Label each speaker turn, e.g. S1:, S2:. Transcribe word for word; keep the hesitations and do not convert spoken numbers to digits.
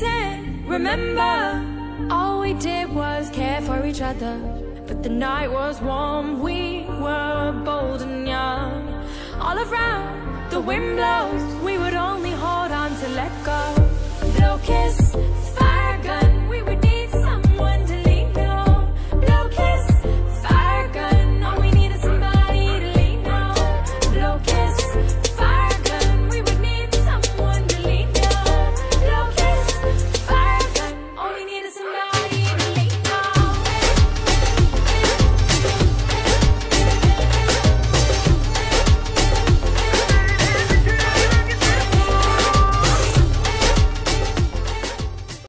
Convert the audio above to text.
S1: can't remember. All we did was care for each other, but the night was warm, we were bold and young. All around the wind blows